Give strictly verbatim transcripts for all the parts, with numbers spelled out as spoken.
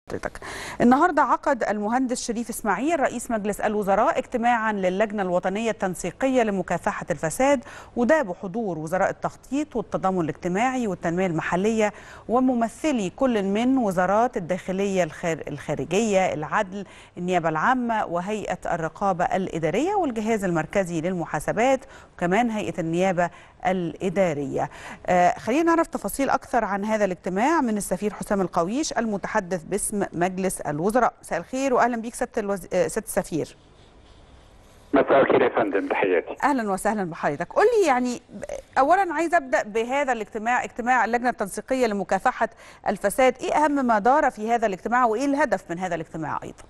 حضرتك. النهارده عقد المهندس شريف اسماعيل رئيس مجلس الوزراء اجتماعا للجنة الوطنية التنسيقية لمكافحة الفساد، وده بحضور وزراء التخطيط والتضامن الاجتماعي والتنمية المحلية وممثلي كل من وزارات الداخلية، الخارجية، العدل، النيابة العامة، وهيئة الرقابة الإدارية والجهاز المركزي للمحاسبات، وكمان هيئة النيابة الإدارية. آه خلينا نعرف تفاصيل أكثر عن هذا الاجتماع من السفير حسام القويش المتحدث باسم مجلس الوزراء. مساء الخير واهلا بيك سياده الوز... سياده السفير. مساء الخير يا فندم، تحياتي. اهلا وسهلا بحضرتك. قول لي يعني اولا عايز ابدا بهذا الاجتماع، اجتماع اللجنه التنسيقيه لمكافحه الفساد، ايه اهم ما دار في هذا الاجتماع وايه الهدف من هذا الاجتماع ايضا؟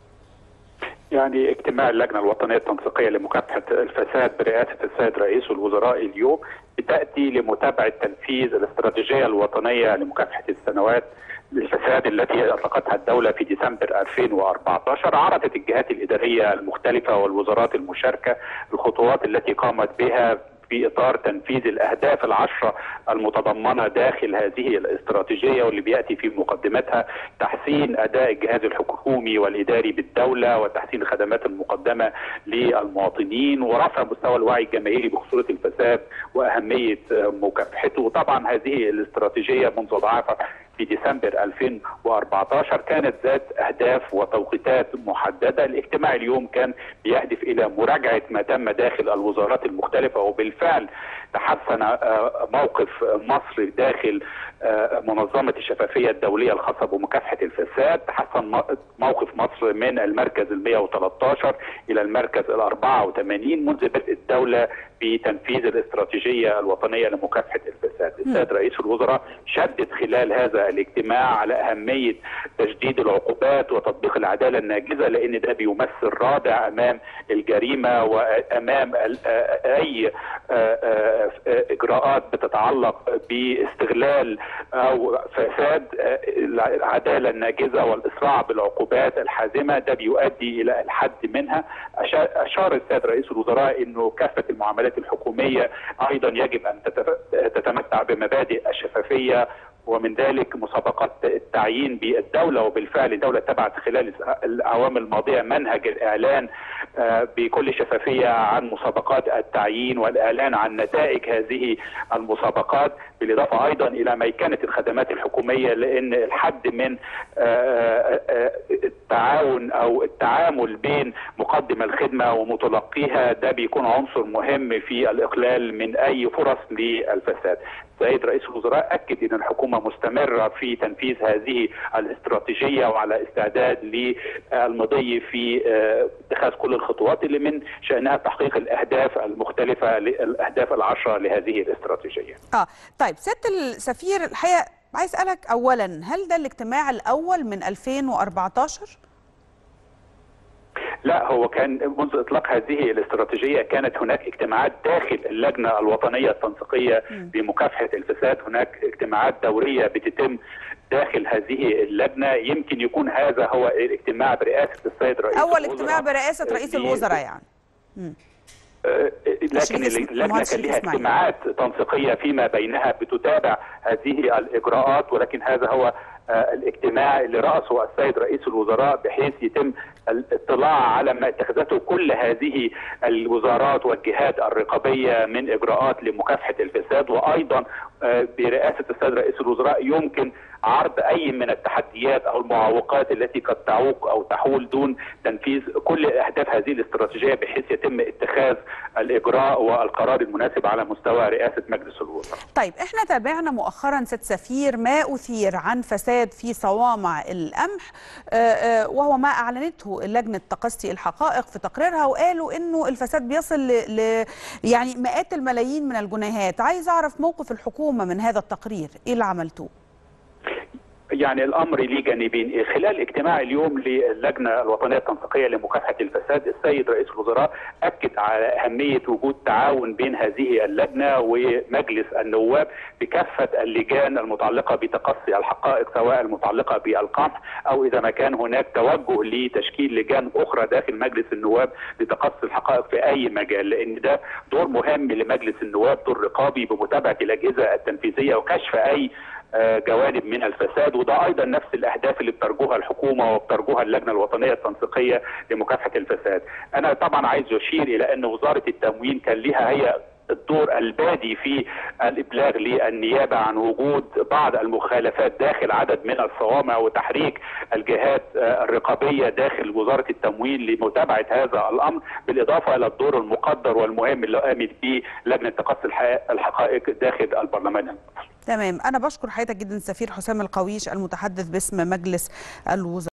يعني اجتماع اللجنه الوطنيه التنسيقيه لمكافحه الفساد برئاسه السيد رئيس الوزراء اليوم بتاتي لمتابعه تنفيذ الاستراتيجيه الوطنيه لمكافحه السنوات الفساد التي اطلقتها الدوله في ديسمبر ألفين وأربعة عشر. عرضت الجهات الاداريه المختلفه والوزارات المشاركه الخطوات التي قامت بها في اطار تنفيذ الاهداف العشره المتضمنه داخل هذه الاستراتيجيه، واللي بياتي في مقدمتها تحسين اداء الجهاز الحكومي والاداري بالدوله وتحسين الخدمات المقدمه للمواطنين ورفع مستوى الوعي الجماهيري بخطوره الفساد واهميه مكافحته. وطبعا هذه الاستراتيجيه منذ وضعها في ديسمبر ألفين وأربعة عشر كانت ذات اهداف وتوقيتات محدده. الاجتماع اليوم كان بيهدف الى مراجعه ما تم داخل الوزارات المختلفه، وبالفعل تحسن موقف مصر داخل منظمه الشفافيه الدوليه الخاصه بمكافحه الفساد. تحسن موقف مصر من المركز ال مئة وثلاثة عشر الى المركز ال أربعة وثمانين منذ بدء الدوله بتنفيذ الاستراتيجيه الوطنيه لمكافحه الفساد. السيد رئيس الوزراء شدد خلال هذا الاجتماع على اهميه تشديد العقوبات وتطبيق العداله الناجزه، لان ده بيمثل رادع امام الجريمه وامام اي اجراءات بتتعلق باستغلال او فساد. العداله الناجزه والاسراع بالعقوبات الحازمه ده بيؤدي الى الحد منها. اشار السيد رئيس الوزراء انه كافه المعاملات الحكوميه ايضا يجب ان تتمتع بمبادئ الشفافيه، ومن ذلك مسابقات التعيين بالدولة. وبالفعل الدولة تبعت خلال الأعوام الماضية منهج الإعلان بكل شفافية عن مسابقات التعيين والإعلان عن نتائج هذه المسابقات، بالإضافة أيضا إلى ميكنة الخدمات الحكومية، لأن الحد من التعاون أو التعامل بين مقدم الخدمة ومتلقيها ده بيكون عنصر مهم في الإقلال من أي فرص للفساد. السيد رئيس الوزراء أكد أن الحكومة مستمرة في تنفيذ هذه الاستراتيجية وعلى استعداد للمضي في اتخاذ كل الخطوات اللي من شأنها تحقيق الأهداف المختلفة، الأهداف العشرة لهذه الاستراتيجية. آه طيب سيادة السفير، الحقيقة عايز أسألك أولا، هل ده الاجتماع الأول من ألفين وأربعة عشر؟ لا، هو كان منذ اطلاق هذه الاستراتيجيه كانت هناك اجتماعات داخل اللجنه الوطنيه التنسيقيه بمكافحه الفساد، هناك اجتماعات دوريه بتتم داخل هذه اللجنه. يمكن يكون هذا هو الاجتماع برئاسه السيد رئيس اول الوزراء. اجتماع برئاسه رئيس الوزراء يعني. مم. لكن اللجنه كان لها اجتماعات تنسيقيه فيما بينها بتتابع هذه الاجراءات، ولكن هذا هو الاجتماع اللي رأسه السيد رئيس الوزراء بحيث يتم الاطلاع على ما اتخذته كل هذه الوزارات والجهات الرقابية من إجراءات لمكافحة الفساد. وأيضا برئاسة السيد رئيس الوزراء يمكن عرض أي من التحديات أو المعوقات التي قد تعوق أو تحول دون تنفيذ كل أهداف هذه الاستراتيجية، بحيث يتم اتخاذ الإجراء والقرار المناسب على مستوى رئاسة مجلس الوزراء. طيب احنا تابعنا مؤخرا سيد سفير ما أثير عن فساد في صوامع القمح، وهو ما أعلنته لجنة تقصي الحقائق في تقريرها، وقالوا إنه الفساد بيصل ل يعني مئات الملايين من الجنيهات. عايز أعرف موقف الحكومة من هذا التقرير، إيه اللي عملتوه؟ يعني الامر ليه جانبين. خلال اجتماع اليوم للجنه الوطنيه التنسيقيه لمكافحه الفساد، السيد رئيس الوزراء اكد على اهميه وجود تعاون بين هذه اللجنه ومجلس النواب بكافه اللجان المتعلقه بتقصي الحقائق، سواء المتعلقه بالقمح او اذا ما كان هناك توجه لتشكيل لجان اخرى داخل مجلس النواب لتقصي الحقائق في اي مجال، لان ده دور مهم لمجلس النواب، دور رقابي بمتابعه الاجهزه التنفيذيه وكشف اي جوانب من الفساد، وده ايضا نفس الاهداف اللي بترجوها الحكومه وبترجوها اللجنه الوطنيه التنسيقيه لمكافحه الفساد. انا طبعا عايز اشير الى ان وزاره التموين كان لها هي الدور البادي في الابلاغ للنيابه عن وجود بعض المخالفات داخل عدد من الصوامع وتحريك الجهات الرقابيه داخل وزاره التموين لمتابعه هذا الامر، بالاضافه الى الدور المقدر والمهم اللي قامت به لجنه تقصي الحقائق داخل البرلمان. تمام، انا بشكر حضرتك جدا السفير حسام القويش المتحدث باسم مجلس الوزراء.